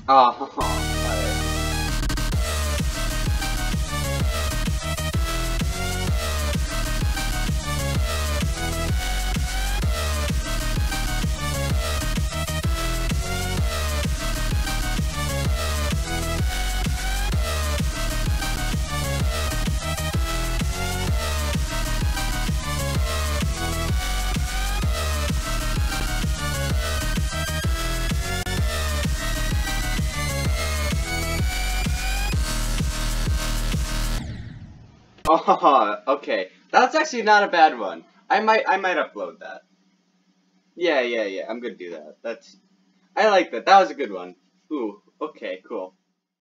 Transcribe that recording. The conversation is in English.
Oh, got Oh, okay. That's actually not a bad one. I might upload that. Yeah, yeah, yeah. I'm gonna do that. I like that. That was a good one. Ooh, okay, cool.